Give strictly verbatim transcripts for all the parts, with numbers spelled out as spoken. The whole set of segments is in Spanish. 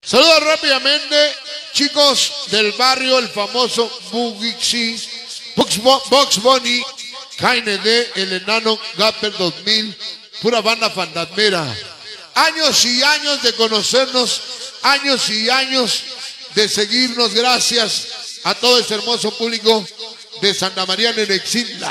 Saludos rápidamente, chicos del barrio, el famoso Bugixi, Box, Box Bunny, K N D, el enano Gapper dos mil, pura banda fantasmera. Años y años de conocernos, años y años de seguirnos, gracias a todo este hermoso público de Santa María Nenexintla.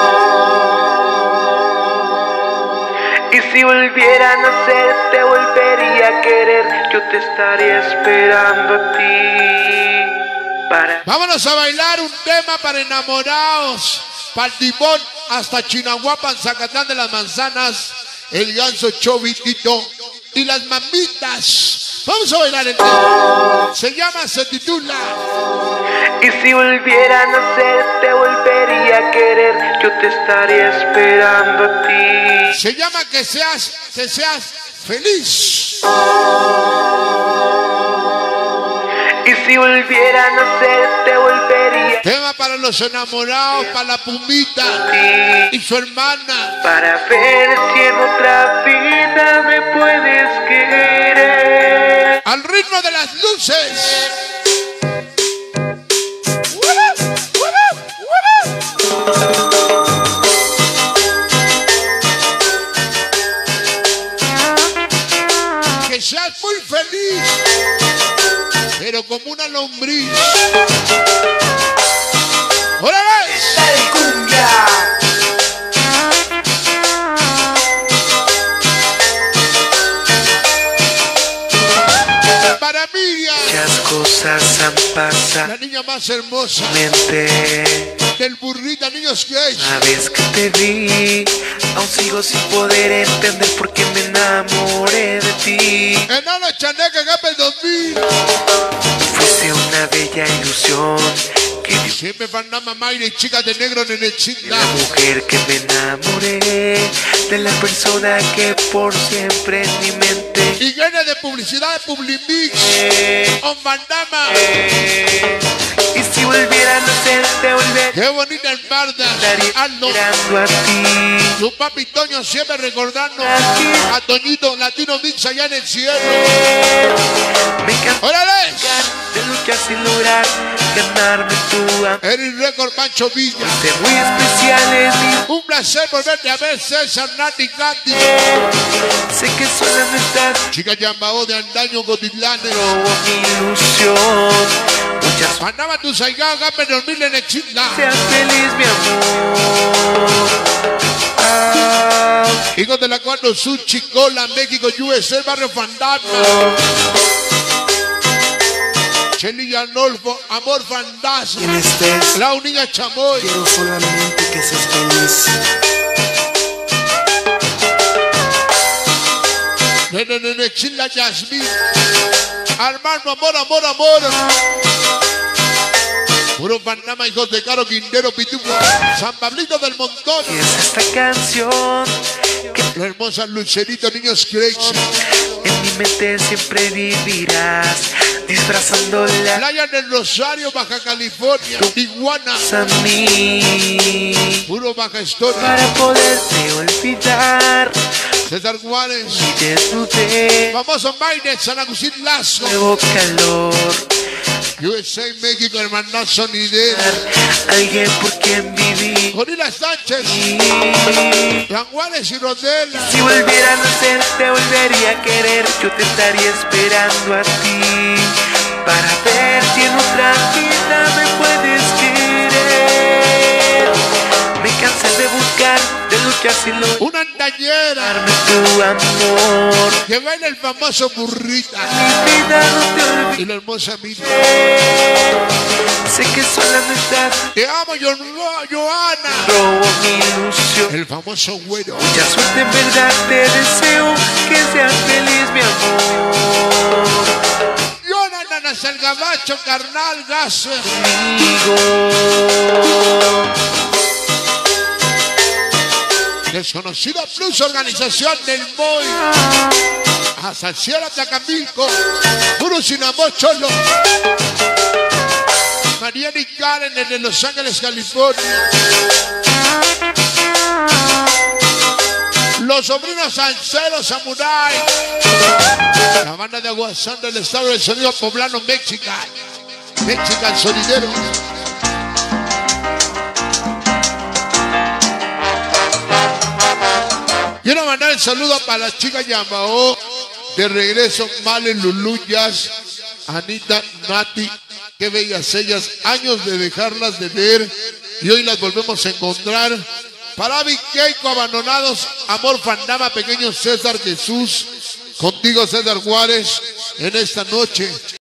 Y si volviera a nacer, te volvería a querer. Yo te estaría esperando a ti para... Vámonos a bailar un tema para enamorados. Paltimón hasta Chinahuapan, Zacatán de las Manzanas, el ganso Chovitito y las mamitas. Vamos a bailar el tema. Se llama, se titula. Y si volviera a nacer, te volvería a querer. Yo te estaría esperando a ti. Se llama que seas, que seas feliz. Y si volviera a nacer, te volvería. Tema para los enamorados, para la Pumita y su hermana. Para ver si en otra vida me puedes querer. Al ritmo de las luces. Que seas muy feliz, pero como una lombriz. ¡Órale! ¡Dale cumbia! Para Miriam, Muchas cosas han pasado. la niña más hermosa Mente, del burrito, niños Grace. una vez que te vi, aún sigo sin poder entender por qué me enamoré de ti. Enano Chaneca Gapper dos mil. Fuiste una bella ilusión que vi, Siempre Panamá Mayra y chicas de negro Nenexintla. la mujer que me enamoré de la persona que por siempre en mi mente. Y gana de publicidad de Publimix. Eh, On Bandama. eh, y si volviera a nacer, te volvería Qué bonita el Barda. Aldo. esperando a ti. Su papi Toño siempre recordando a Toñito Latino Mix allá en el cielo. Me encanta ¡Órale! de luchar sin lograr ganarme tu amor. Eric Record Pancho Villa. Sé muy especial en mi. Un placer volverte a ver, César Nati Gatti. Sé que solo no estás. Chica Yambao de Andaño Cotitlane. Robo mi ilusión. Muchas Mandaba tu Saigao Gapper dos mil en Exitla. seas feliz, mi amor. Ah, Hijos de la cuatro Sur, Chicola, México, U S A, Barrio Fantasma. Cheli y Arnolfo, Amor Fantasma. Quien estés, La Unida Chamoy. quiero solamente que seas feliz. Nene, nene, Chila, Yasmín. Armando, amor, amor, amor. Puro Panamá, hijos de Caro Quintero, Pitufo. San Pablito del Montón. y es esta canción que La hermosa Lucerito, niños Crazy. en mi mente siempre vivirás. Disfrazándola Playa del Rosario, Baja California. Iguana. a mí. Puro Baja Historia. Para poderte olvidar. César Juárez. Y desnudé. Famoso Maine, San Agustín Lazo. Nuevo calor. U S A, México, hermanazo Nidera. Alguien por quien viví. Gorila Sánchez. Juan Juárez y Rodela. Si volviera a nacer, te volvería a querer. Yo te estaría esperando a ti. Para ver si en otra vida me puedes querer. Me cansé de buscar, de luchar sin lograr. Una antañera Darme tu amor. que baila el famoso Burrita. Mi vida no te olvidé. Y la hermosa Miriam. Sé que sola no estás. Te amo, yo, Joana. Robo mi ilusión. El famoso güero. Mucha suerte, en verdad te deseo que seas feliz, mi amor. Joana, Nanas el Gabacho, carnal, gas. Conmigo. Desconocida Plus, organización del Moy. Hasta el cielo, Tlacamilco. Puro sin amor, cholo. Mariana y Karen desde Los Ángeles, California. Los sobrinos Salceros Samurai. La banda de Aguasán del estado del sonido poblano Mexican. Mexican Sonidero. Quiero mandar el saludo para la chica Yamao. De regreso, Male, Lulú, Jazz, Anita, Nati. Qué bellas ellas. Años de dejarlas de ver. Y hoy las volvemos a encontrar. Para Vic Keiko, Abandonados, Amor Fandama, Pequeño César Jesús. Contigo, César Juárez, en esta noche.